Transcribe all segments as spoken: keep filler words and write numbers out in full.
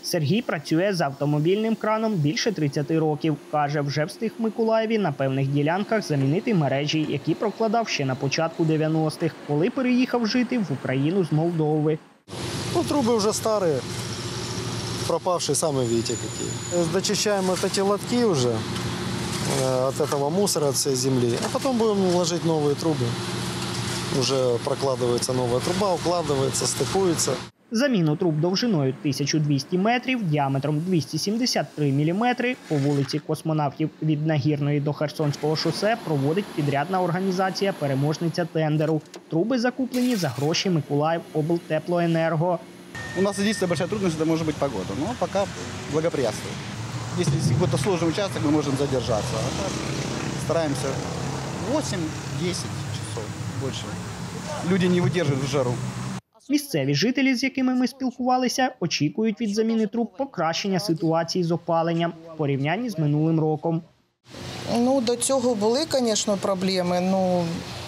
Сергій працює з автомобільним краном більше тридцяти років. Каже, вже встиг в Миколаєві на певних ділянках замінити мережі, які прокладав ще на початку дев'яностих, коли переїхав жити в Україну з Молдови. Ну, трубы уже старые, пропавшие, сами видите какие. Дочищаем вот эти лотки уже э, от этого мусора, от всей земли. А потом будем ложить новые трубы. Уже прокладывается новая труба, укладывается, стыкуется. Заміну труб довжиною тисячу двісті метрів, діаметром двісті сімдесят три міліметри по вулиці Космонавтів від Нагірної до Херсонського шосе проводить підрядна організація «Переможниця тендеру». Труби закуплені за гроші Миколаївоблтеплоенерго. У нас единственная большая трудность – это может быть погода, но пока благоприятствует. Если какой-то сложный участок, мы можем задержаться. А так стараемся восемь-десять часов, больше. Люди не выдерживают в жару. Місцеві жителі, з якими ми спілкувалися, очікують від заміни труб покращення ситуації з опаленням в порівнянні з минулим роком. Ну, до цього були, звісно, проблеми, ну,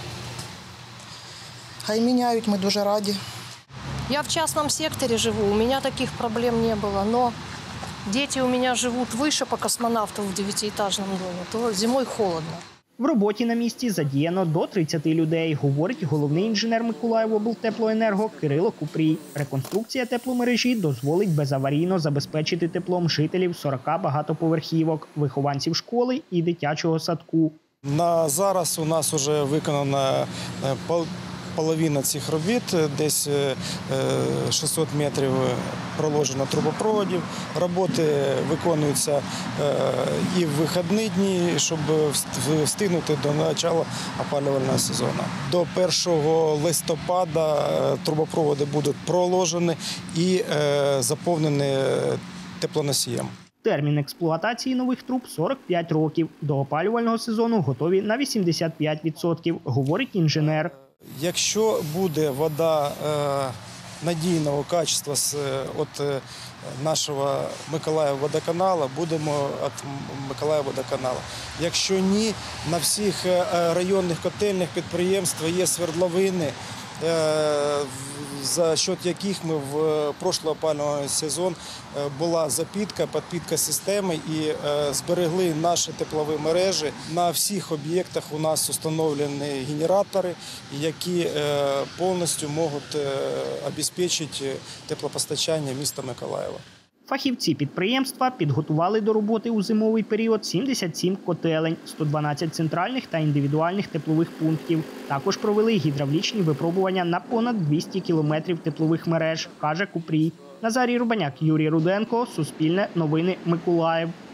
хай міняють, ми дуже раді. Я в частном секторе живу, у меня таких проблем не было, но дети у меня живут выше по Космонавту в девятиэтажном доме, то зимой холодно. В роботі на місці задіяно до тридцяти людей, говорить головний інженер Миколаївоблтеплоенерго Кирило Купрій. Реконструкція тепломережі дозволить безаварійно забезпечити теплом жителів сорока багатоповерхівок, вихованців школи і дитячого садку. На зараз у нас вже виконана половина цих робіт, десь шістсот метрів проложено трубопроводів. Роботи виконуються і в вихідні дні, щоб встигнути до початку опалювального сезону. До першого листопада трубопроводи будуть проложені і заповнені теплоносієм. Термін експлуатації нових труб – сорок п'ять років. До опалювального сезону готові на вісімдесят п'ять відсотків, говорить інженер. Якщо буде вода е, надійного качества від е, нашого Миколаївводоканалу, будемо від Миколаївводоканалу. Якщо ні, на всіх районних котельних підприємствах є свердловини, е, за счет яких ми в прошлий опалювальний сезон була запітка, підпітка системи і зберегли наші теплові мережі. На всіх об'єктах у нас встановлені генератори, які повністю можуть забезпечити теплопостачання міста Миколаєва. Фахівці підприємства підготували до роботи у зимовий період сімдесят сім котелень, сто дванадцять центральних та індивідуальних теплових пунктів. Також провели гідравлічні випробування на понад двісті кілометрів теплових мереж, каже Купрій. Назарій Рубаняк, Юрій Руденко, Суспільне новини, Миколаїв.